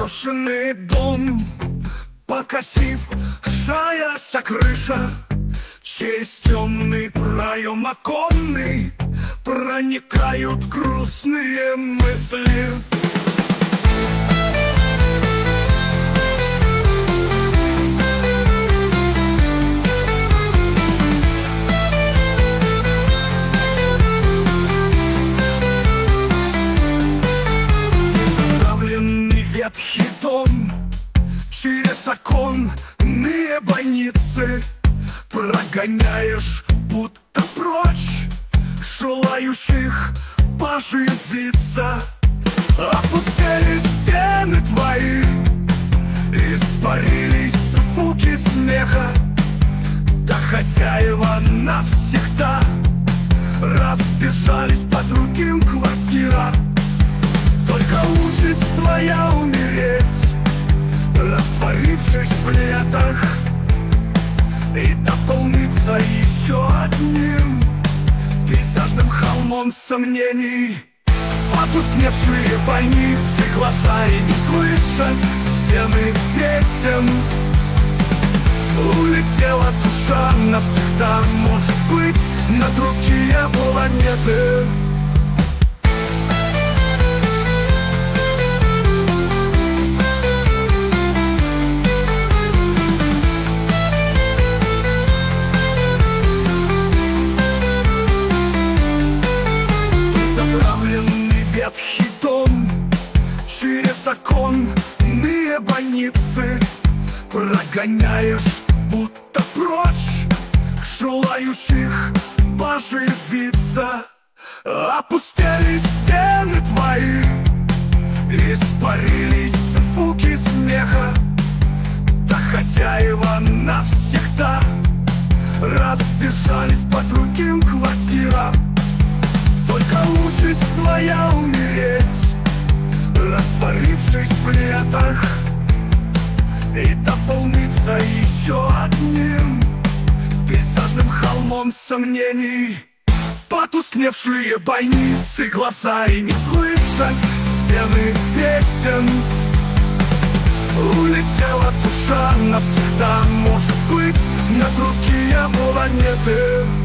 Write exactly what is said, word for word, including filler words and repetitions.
Заброшенный дом, покосившаяся крыша, через темный проем оконный проникают грустные мысли. Ветхий дом, через оконные бойницы прогоняешь будто прочь желающих поживиться. Опустили стены твои, испарились звуки смеха, да хозяева навсегда разбежались по другим квартирам. Только участь твоя умереть, растворившись в летах, и дополниться еще одним пейзажным холмом сомнений. Потускневшие больницы, глаза и не слышат стены песен. Улетела душа навсегда, может быть, на другие планеты. Ветхий дом, через оконные бойницы прогоняешь будто прочь желающих поживиться. Опустили стены твои, испарились звуки смеха, да хозяева навсегда разбежались по другим квартирам. Только участь твоя умереть, растворившись в летах, и дополниться еще одним пейзажным холмом сомнений. Потускневшие бойницы, глаза и не слышат стены песен. Улетела душа навсегда, может быть, на другие планеты.